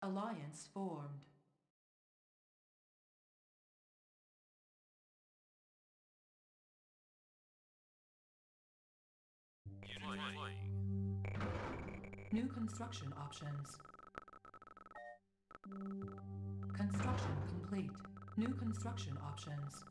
Alliance formed. New construction options. Construction complete. New construction options.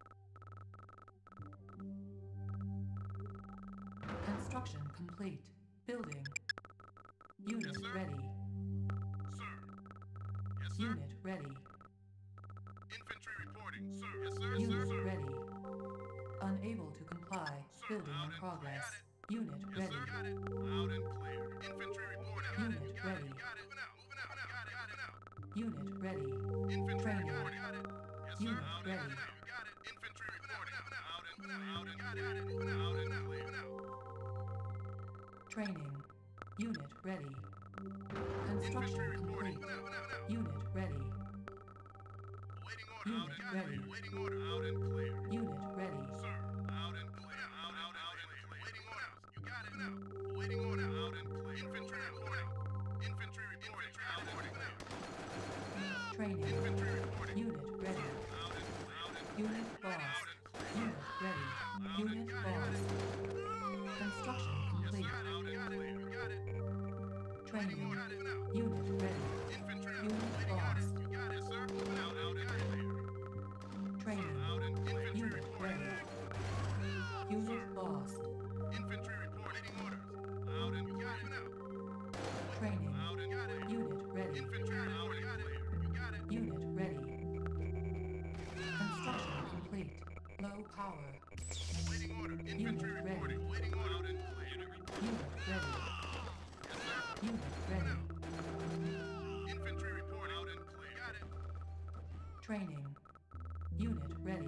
Construction complete. Building. Unit ready. Sir. Yes, sir. Unit ready. Infantry reporting. Sir. Yes, sir. Unit Sir. ready. Unable to comply. Sir, Building loud in and progress. clear. Unit Yes, ready. sir. Got it. Loud and clear. Infantry reporting. Got Unit it. Got ready. it. Got it. Moving out. Moving out. Got it. Got it. Got it. Unit ready. Infantry Training. reporting. Got it. Yes, sir. Unit Loud ready. and clear. Got it. Infantry reporting. Loud and clear. Loud and got it. Moving out. Loud and clear. Moving out. Training. Unit ready. Infantry Construction reporting. complete. Moving out. Unit ready. Waiting order. Unit Loud and ready. clear. Waiting order. Loud and clear. Unit ready. Sir, loud and clear. Loud and clear. Waiting order. You got it now. Waiting order. Loud and clear. Infantry reporting. Infantry reporting. Loud and clear. Training. Infantry reporting. Unit ready. Loud and clear. Unit boss. Unit ready. Unit boss. Construction Yes, complete. sir. Loud and clear. You got it. Training. You got it now. Unit ready. Infantry Unit waiting on boss. it. You got it, sir. Moving out. Loud and clear. Training. Loud and infantry Unit reporting. ready. Unit boss. Infantry reporting orders. Loud and you got it now. Training. Loud and got it. Unit ready. Infantry reporting. Got it. You got it. Unit ready. Construction complete. Low power. Waiting order. Infantry Unit ready. reporting. Waiting order. Loud and clear. Unit ready. Yes, sir. Unit ready. Infantry reporting. Loud and clear. Got it. Training. Unit ready.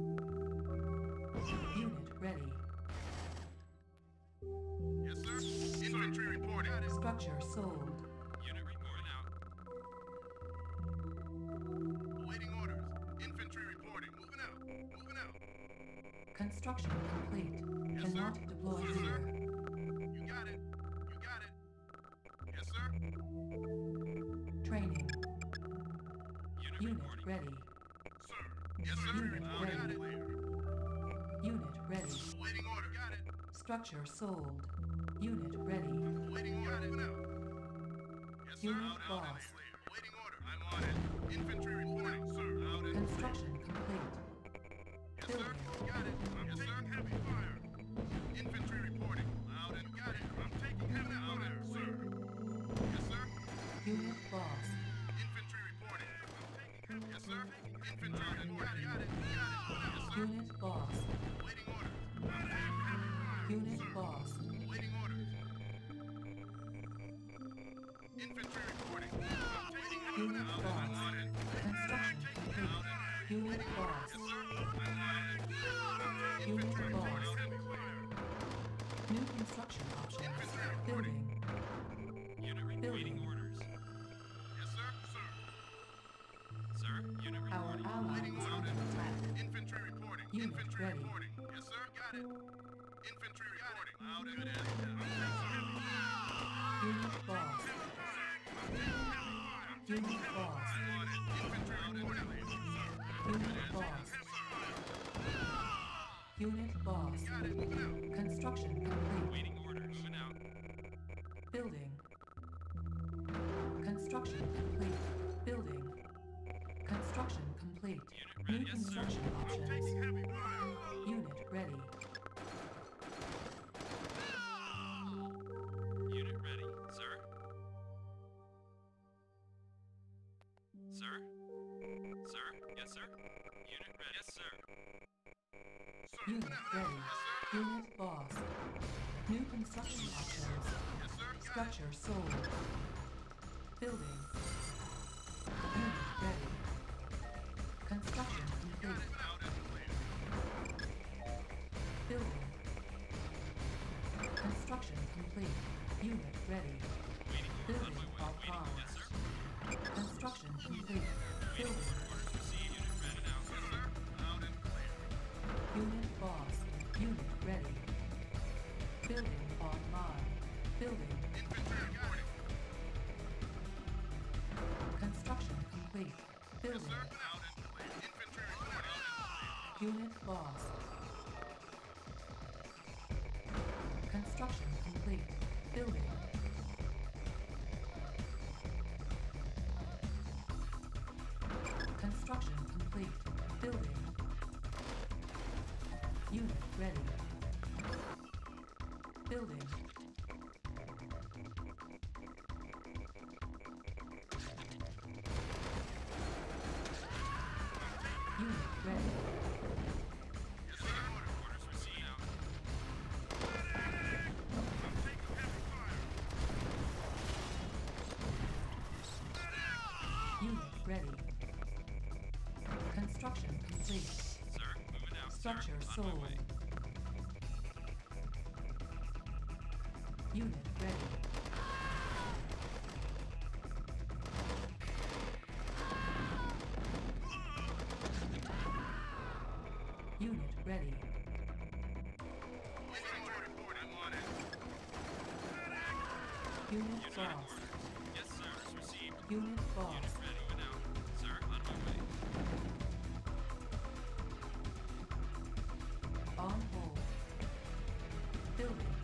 Unit ready. Yes, sir. Infantry reporting. Got it. Structure sold. Unit reporting out. Waiting orders. Infantry reporting. Moving out. Moving out. Construction complete. Yes, sir. Cannot deploy Yes, sir. here. You got it. You got it. Yes, sir. Training. Unit Unit ready. Sir. Yes, sir. Unit Loud ready. and clear. Unit ready. Waiting order. Got it. Structure sold. Unit ready. Waiting order. Now. Yes, sir. Unit Loud and lost. clear. Waiting order. I'm on it. Infantry reporting, sir. Loud and Construction complete. yes, sir. Building. Got it. I'm taking heavy fire. Infantry reporting. Loud and got it. I'm taking heavy fire, sir. Yes, sir. Unit lost. Infantry reporting. Yes, sir. Infantry reporting. Got it. Got it. Yes, sir. Unit lost. Waiting orders. I'm taking heavy fire, Unit sir. lost. Waiting orders. Infantry reporting. I'm taking heavy Unit fire. lost. I'm on it. Construction complete. Unit lost. Yes, sir. I'm on it. Unit Infantry lost. reporting. Heavy fire. New construction options. Infantry reporting. Building. Unit Building. orders. Yes, sir. Sir. Sir, unit Our reporting. ally Waiting is order. under attack. Infantry reporting. Unit Infantry ready. reporting. Yes, sir. Got it. Infantry reporting. Loud and clear. Unit lost. Unit lost. Infantry reporting. Unit lost. Unit lost. Got it. Moving out. Construction complete. Waiting orders. Moving out. Building. Construction complete. Building. Construction complete. New construction options. Heavy fire. Unit ready. Unit ready, sir. Sir? Sir? Yes, sir. Unit ready. Yes, sir. Unit ready. Unit lost. New construction options. Yes, sir. Structure sold. Building. Unit ready. Construction complete. Loud and clear. Building. Construction complete. Unit ready. Building on par. Construction complete. Building. Orders received. Unit ready now. Yes, sir. Loud and clear. Unit lost. Unit ready. Building online. Building. Infantry reporting. Unit lost. Construction complete. Building. Construction complete. Building. Unit ready. Building. Unit ready. Orders received. I'm taking heavy fire. Unit ready. Construction complete. Sir, moving out. Structure sir. On my sold. way. Unit ready. Unit ready. Infantry report. I'm on it. Unit Unit lost. orders. Yes, sir. Orders received. Unit Unit lost. ready. Moving out. Sir, on my way. On hold. Building.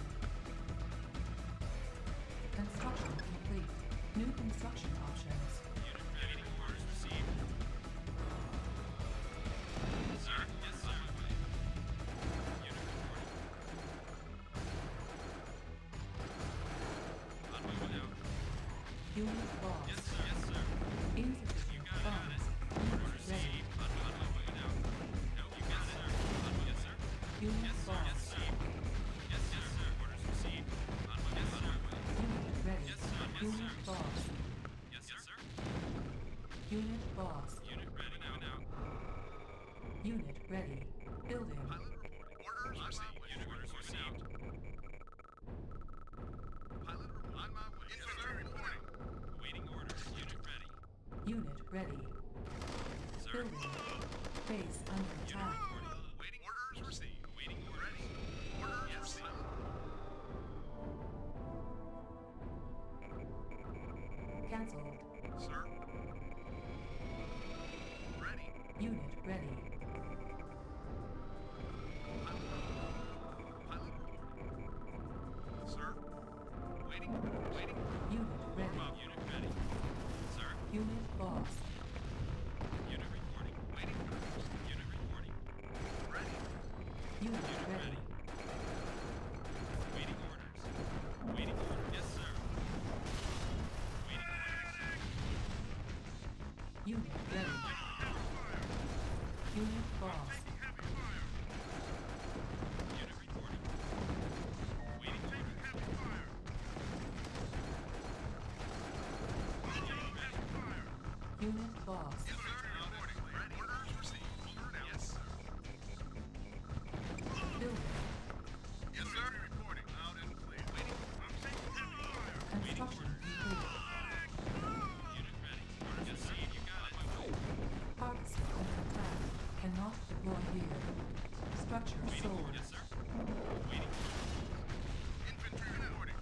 Construction complete. New construction options. Unit ready. Orders received. Sir, yes, sir. On my way. Unit reporting. On my way out. Unit lost. Yes, sir. Yes, sir. Insufficient got it. funds. Orders Unit ready. received. On my way out. No, you got it. On my yes, sir. Unit Yes, sir. Yes, lost. sir. Yes, yes, sir. Orders received. On my yes, sir. Unit ready. Yes, sir. Yes, Unit sir. lost. Yes, yes, sir. Unit lost. Unit ready now. Unit ready. Building. Orders received. Unit orders received. Pilot on my way. Infantry reporting. Awaiting orders. Unit ready. Unit ready. Sir. Building. Base under Unit attack. reporting. Waiting orders received. Awaiting orders. Ready. Orders Yes. received. Cancelled. Sir. Ready. Unit ready. Pilot. Sir. Waiting. Waiting. Unit ready. Unit ready. Sir. Unit lost. Unit reporting. Waiting. Unit reporting. Ready. Unit Unit ready. ready. Awaiting orders. Awaiting orders. Yes, sir. Awaiting orders. Unit ready. Unit lost. Heavy fire. Unit reporting. Awaiting orders. Heavy fire. Unit ready. Fire. Unit lost. Infantry reporting. Ready. Orders received. Yes, sir. Building. Yes, sir. Reporting. Loud and clear. Waiting. I'm taking heavy fire. Construction complete. Unit ready. Orders received. You got it. On my way. Harvester under attack. Cannot deploy here. Structure Waiting sold. orders. Yes, sir. Waiting orders. Infantry reporting.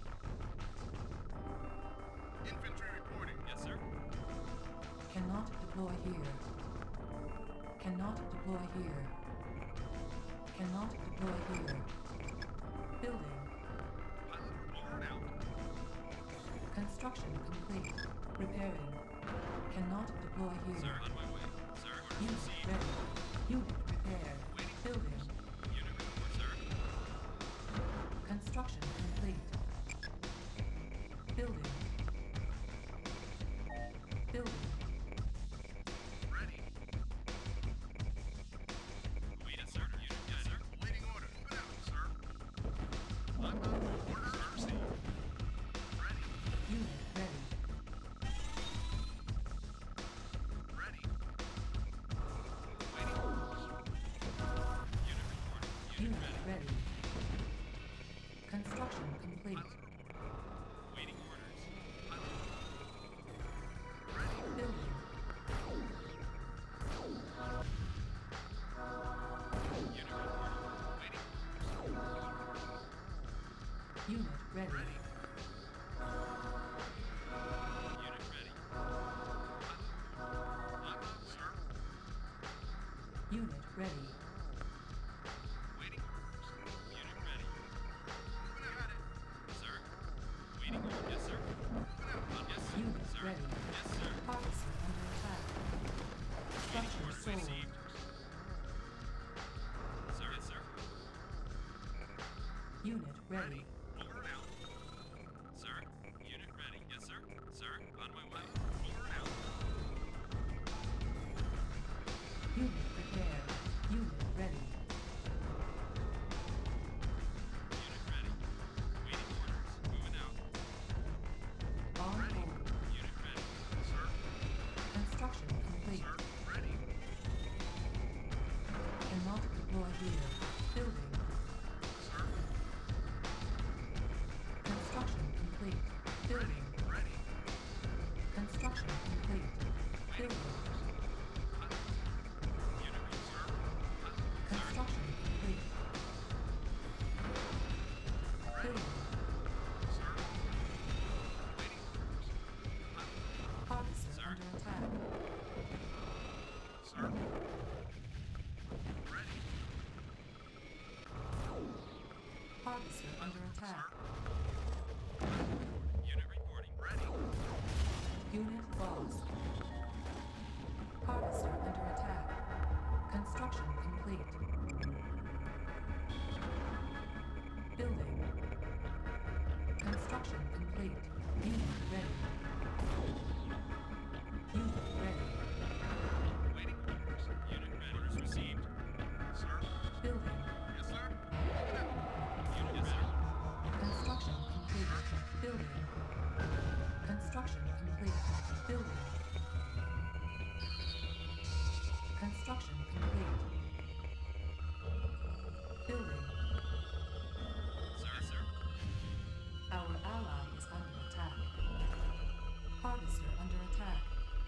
Infantry reporting. Yes, sir. Cannot deploy here. Cannot deploy here. Cannot deploy here. Building. Pilot over and out. Construction complete. Repairing. Cannot deploy here. Sir, on my way. Sir, orders Unit received. ready. Unit repaired. Building. Unit report, sir. Construction complete. Building. Building. Ready. Wait, sir. Unit, yes, sir. Waiting order. Move it out, sir. I'm out. Orders received. Ready. Unit ready. Ready. Waiting orders. Unit reporting. Unit ready. Construction complete. Waiting orders. Ready. Building. Unit reporting. Waiting. Unit ready. Ready. Unit ready. I'm out, sir. Unit ready. Unit ready. Over and out. Sir, unit ready. Yes, sir. Sir, on my way. Over and out. Unit prepared. Unit ready. Unit ready. Waiting orders. Moving out. On hold. Unit ready. Sir. Construction complete. Sir. Ready. Cannot deploy here. Building. Sir. Construction complete. Building. Ready. Construction complete. Building. Unit ready. Sir. Construction complete. Building. Sir. Waiting orders. Officer Sir. under attack. Sir. Ready. Officer under attack. Unit reporting. Ready. Unit lost. Officer under attack. Construction complete. Building. Construction complete. Unit ready. Unit ready. Waiting orders. Unit ready. Orders received. Sir. Building. Yes, sir. Unit ready. Construction complete. Building. Construction complete. Building. Construction complete. Building. Sir, sir. Our ally is under attack. Harvester under attack.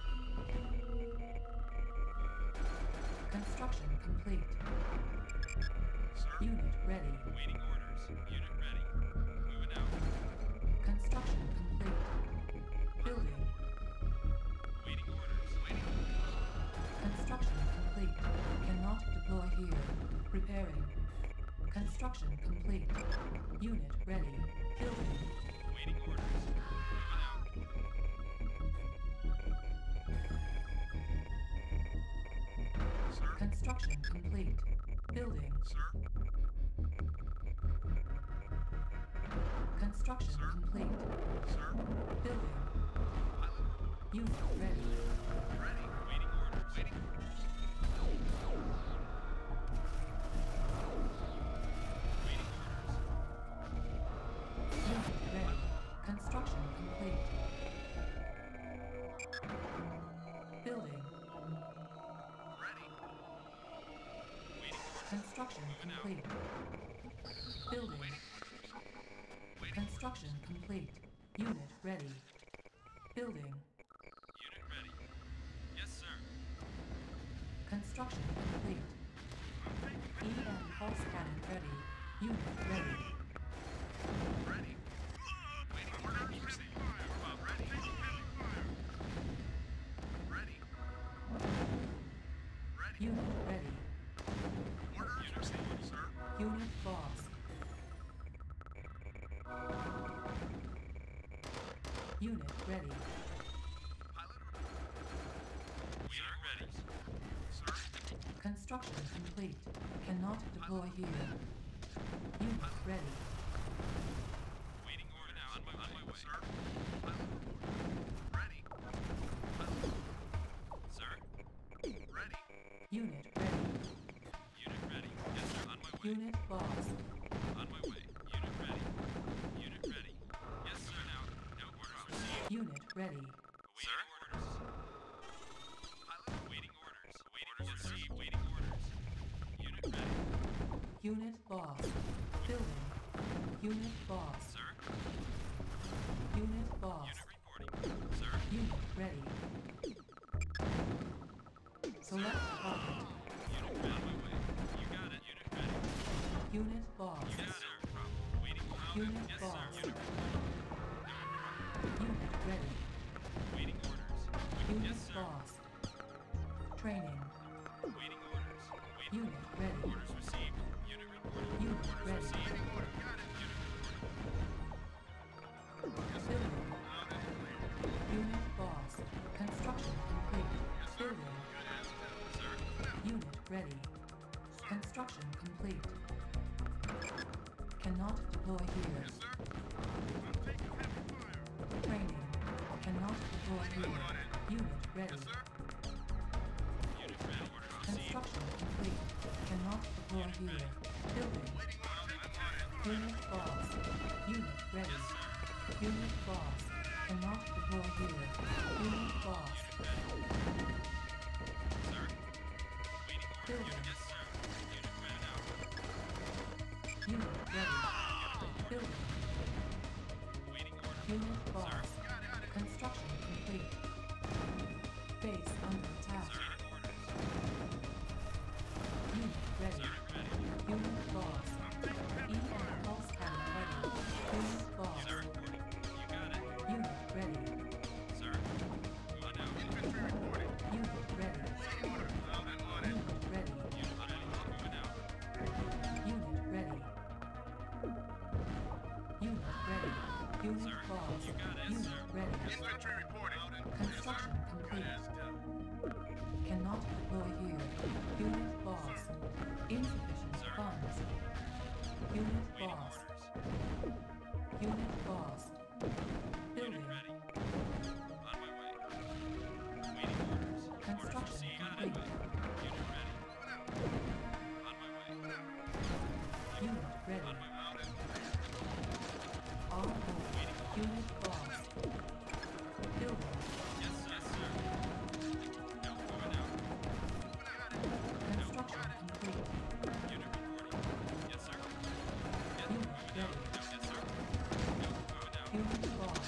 Construction complete. Sir. Unit ready. Waiting orders. Unit ready. Moving out. Construction complete. Building. Waiting orders. Waiting orders. Construction complete. Cannot deploy here. Repairing. Construction complete. Unit ready. Building. Waiting orders. Moving out. Sir. Construction complete. Building. Sir. Construction Sir. complete. Sir. Building. Pilot. Unit ready. Ready. Waiting orders. Waiting orders. Waiting orders. Unit ready. Construction complete. Building. Ready. Waiting orders. Construction Moving out. complete. Building. Waiting. Construction complete. Unit ready. Building. Unit ready. Yes, sir. Construction complete. EM pulse cannon ready. Unit ready. Ready. Waiting orders. Received. We're about ready. Ready. Ready. Unit ready. Orders received, sir. Unit lost. Unit ready. Pilot. Unit ready. Sir. Construction complete. Cannot deploy here. Unit ready. Waiting order now. On my way. Sir. Pilot. Ready. Pilot. Sir. Ready. Unit ready. Unit ready. Yes, sir. On my way. Unit lost. On my way. Unit ready. Unit ready. Yes, sir. Now. No orders received. Unit ready. Waiting orders. Pilot. Waiting orders. Waiting orders received. Waiting orders. Unit ready. Unit lost. Building. Unit lost. Sir. Unit lost. Unit reporting. Sir. Unit ready. Select target. Unit ready. On my way. You got it. Unit ready. Unit lost. Yes, sir. Waiting orders. Unit Yes, sir. lost. Unit Unit ready. waiting orders. Unit Yes, sir. lost. Training. Waiting orders. Waiting Unit ready. orders received. Unit reporting. Unit Orders ready. received. Waiting order. Got it. Unit reporting. Building. Loud and clear. Unit lost. Construction complete. Building. Good answer. Sir. Unit ready. Construction complete. Cannot deploy here. Yes, sir. I'm taking heavy fire. Training. Cannot deploy here. Unit ready. Yes, sir. Unit ready. Orders received. Construction complete. Cannot deploy here. Building. Waiting order. I'm on it. Unit boss. Unit ready. Yes, sir. Unit boss. Cannot deploy here. Unit boss. Sir. Waiting order. Building. Unit. Yes, sir. Unit ready now. Unit ready. Building. Waiting order. Unit boss. Got it. Construction complete. Base under attack. Sir. Orders. Unit ready. Sir. Ready. Unit boss. EM pulse cannon ready. Unit boss. Sir. Reporting. You got it. Unit ready. Sir. On out. Infantry reporting. Unit ready. Waiting order. I'm on it. Unit ready. Unit ready. Moving out. Unit ready. Unit ready. Unit Sir. boss. You got it, Unit sir. ready. Infantry reporting. Construction complete. Yes, done. Cannot deploy here. Unit boss. Insufficient Sir. funds. Unit Waiting boss. orders. Unit boss. Unit Building. ready. On my way. Waiting orders. Orders Construction received. On my complete. way. Unit ready. On my way. Unit ready. On my way. All aboard. Waiting orders. Unit boss. Building. Yes, yes, sir. No, moving out. Construction complete. Unit reporting. Yes, sir. Yes, Unit moving out. ready. No, yes, sir. No, moving out. Unit boss.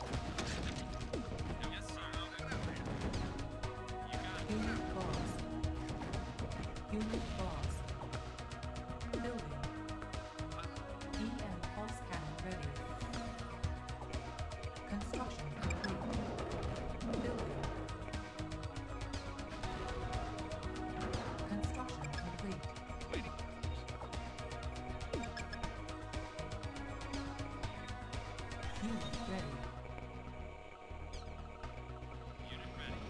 No, yes, sir. You got it. Unit boss. Unit boss. Building. EM pulse cannon ready. Construction complete. Building. Construction complete. Waiting Unit ready. Unit ready.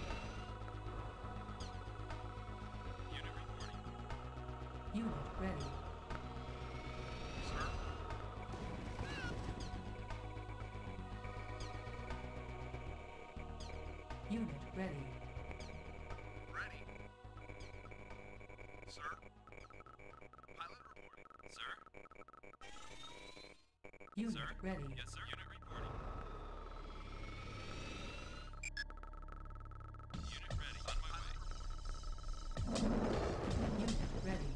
Unit reporting. Unit ready. Sir. Unit ready. Ready. Sir. Pilot reporting. Sir. Unit Sir. ready. Yes, sir. Unit reporting. Unit ready. On my way. Unit ready.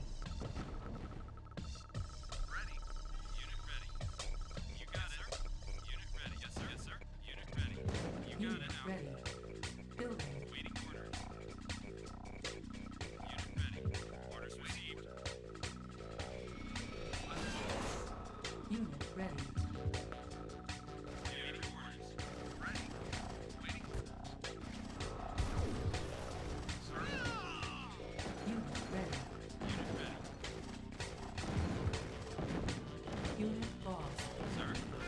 Ready. Unit ready. You got it. Unit ready. Yes, sir. Yes, sir. Unit ready. You got Unit it now. ready. Building. Waiting orders. Unit ready. Orders received. Unit ready. Waiting orders. Ready. Waiting. Sir. Unit ready. Unit ready. Unit boss. Sir.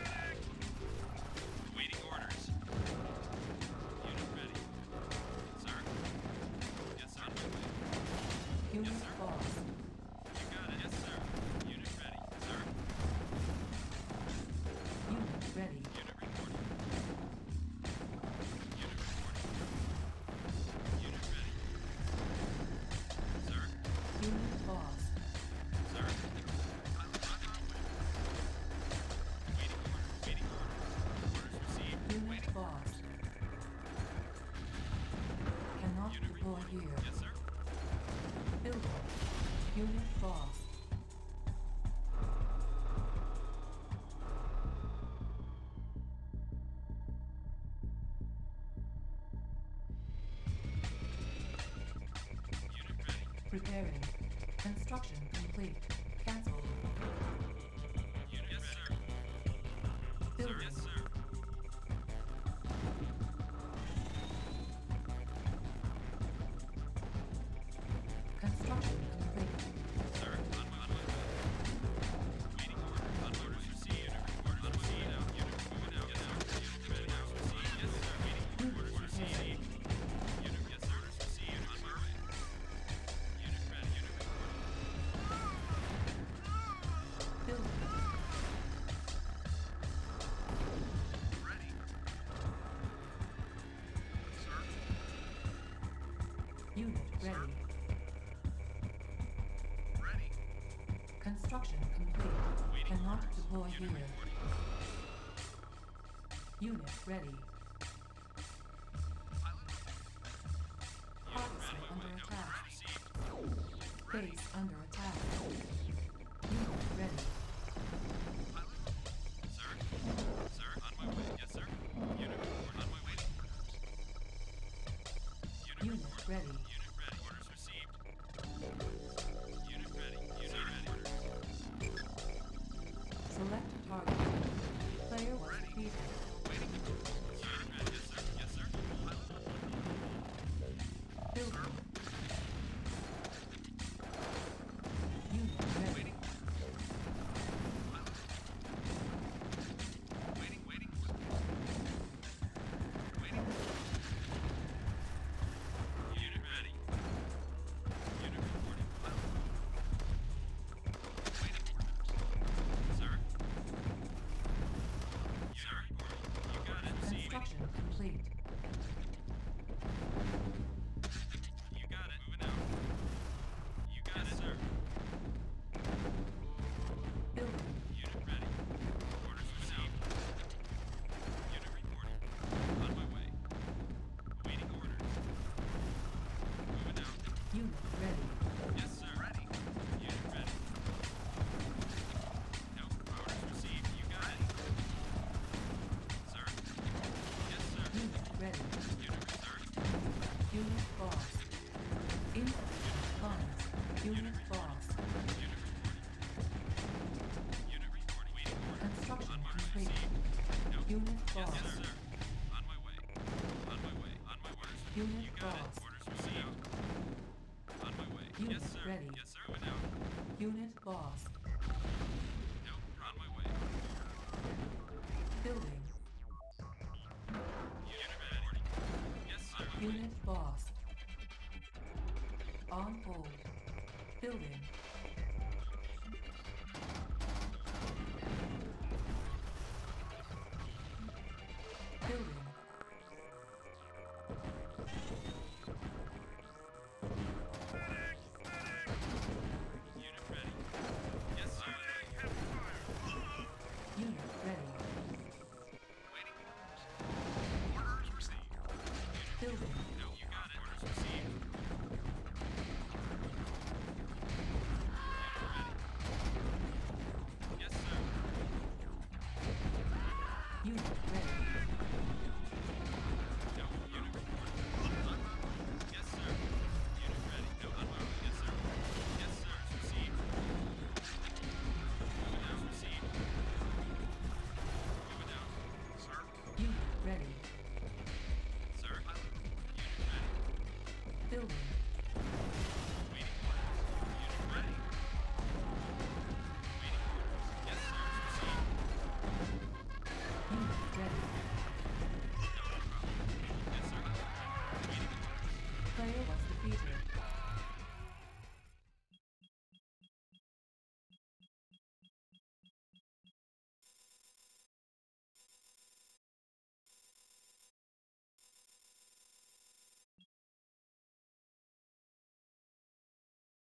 Waiting orders. Unit ready. Sir. Yes, on my way. Unit sir. boss. You got it. Yes, sir. Unit ready. Sir. Unit ready. Unit reporting. Unit reporting. Unit ready. Sir. Unit boss. Sir. Waiting order. Waiting order. Orders received. Unit boss. Cannot Unit deploy reporting. here. Yes, sir. Building. Unit boss. Unit ready. Preparing. Construction complete. Cancel. Unit yes, sir. Sir. Building. Yes, sir. Construction complete. Sir, on my way. Waiting order. On orders received. Unit reporting. Unit received. Unit moving out. Yes, sir. Unit ready now. Received. Yes, sir. Waiting. Orders received. Unit yes, sir. Orders received. On my way. Unit ready. Unit reporting. ready. Ready. Construction complete. Waiting Cannot orders. deploy Unit here. reporting. Unit ready. Unit Officer ready. under attack. Received. Base under attack. Unit ready. Sir? Sir, on my way. Yes, sir. Unit report. On my way. Unit ready. Unit ready. Orders received. Unit ready. Unit ready. Select target. Player was defeated. Unit ready. Yes, sir. Yes, sir. Building. Unit ready. Waiting. Unit ready. Unit reporting. Sir? Unit reporting. You got it. Received. Construction complete. You got it. Moving out. You got it, sir. Building. Unit ready. Orders received. Unit reporting. On my way. Awaiting orders. Moving out. Unit ready. Yes, sir. Ready. Unit ready. No. Orders received. You got it. Sir. Yes, sir. Unit ready. Unit reserved. Unit boss. Insufficient funds. Unit boss. Unit reporting. Unit reporting. Waiting orders. Construction On my way. complete. Received. No. Unit Yes, boss. yes, sir. On my way. On my way. On my orders. Unit You got boss. it. Orders received. On my way. Unit Yes, sir. ready. Yes, sir. Moving out. Unit boss. No. On my way. Building. Unit ready. Yes, sir. Unit boss. On hold. Building. Building. Unit ready. Yes, sir. Unit ready. Waiting orders received. Building. No, you got it. Orders received. Unit ready. Yes, sir. Unit ready. No, unit reporting. Yes, sir. Unit ready. No, on my way. Yes, sir. Yes, sir. Received. Moving out. Received. Moving out. Sir. Unit ready. Sir. Unit ready. Building. Waiting orders. Unit ready. Waiting orders. Yes, sir. Received. Unit ready. No problem. Yes, sir. Waiting orders. Player was defeated.